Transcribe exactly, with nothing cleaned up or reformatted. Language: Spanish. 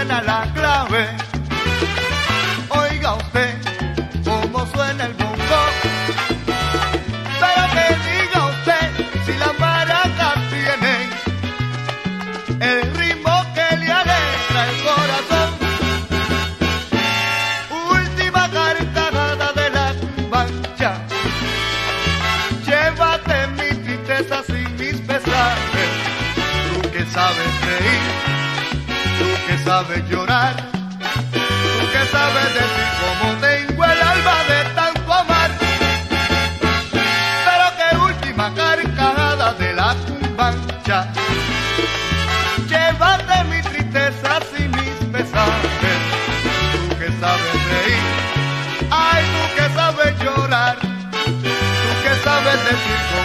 suena la clave. Oiga usted cómo suena el bongo. Pero que diga usted si las maracas tienen el ritmo que le alegra el corazón. Última carcajada de la cumbancha. Llévate mis tristezas y mis pesares. Tú que sabes reír, tú que sabes llorar, tú que sabes decir cómo tengo el alma de tanto amar. Pero que última carcajada de la cumbancha. Llévate mis tristezas y mis pesares. Tú que sabes reír, ay, tú que sabes llorar, tú que sabes decir cómo